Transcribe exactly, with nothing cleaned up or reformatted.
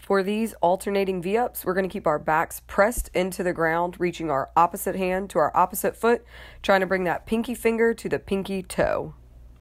For these alternating V-ups, we're going to keep our backs pressed into the ground, reaching our opposite hand to our opposite foot, trying to bring that pinky finger to the pinky toe.